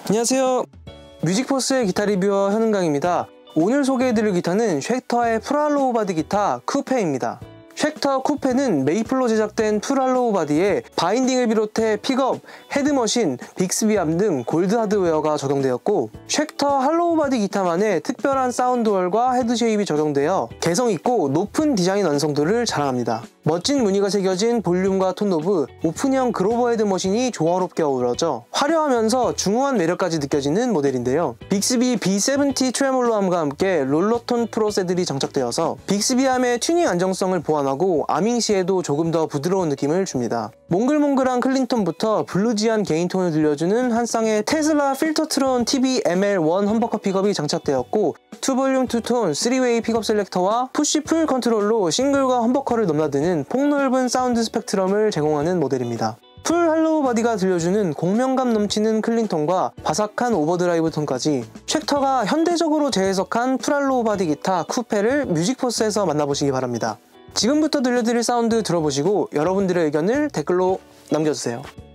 안녕하세요. 뮤직포스의 기타 리뷰어 현은강입니다. 오늘 소개해드릴 기타는 쉑터의 풀할로우 바디 기타 쿠페입니다. 쉑터 쿠페는 메이플로 제작된 풀할로우 바디에 바인딩을 비롯해 픽업, 헤드머신, 빅스비암 등 골드 하드웨어가 적용되었고, 쉑터 할로우 바디 기타만의 특별한 사운드월과 헤드 쉐입이 적용되어 개성있고 높은 디자인 완성도를 자랑합니다. 멋진 무늬가 새겨진 볼륨과 톤 노브, 오픈형 그로버 헤드머신이 조화롭게 어우러져 화려하면서 중후한 매력까지 느껴지는 모델인데요. 빅스비 B70 트레몰로암과 함께 롤러톤 프로세들이 장착되어서 빅스비암의 튜닝 안정성을 보완하고 아밍 시에도 조금 더 부드러운 느낌을 줍니다. 몽글몽글한 클린톤부터 블루지한 게인톤을 들려주는 한 쌍의 테슬라 필터트론 TB-ML1 험버커 픽업이 장착되었고, 2볼륨 2톤 3웨이 픽업 셀렉터와 푸쉬풀 컨트롤로 싱글과 험버커를 넘나드는 폭넓은 사운드 스펙트럼을 제공하는 모델입니다. 풀 할로우 바디가 들려주는 공명감 넘치는 클린톤과 바삭한 오버드라이브 톤까지 쉑터가 현대적으로 재해석한 풀 할로우 바디 기타 쿠페를 뮤직포스에서 만나보시기 바랍니다. 지금부터 들려드릴 사운드 들어보시고 여러분들의 의견을 댓글로 남겨주세요.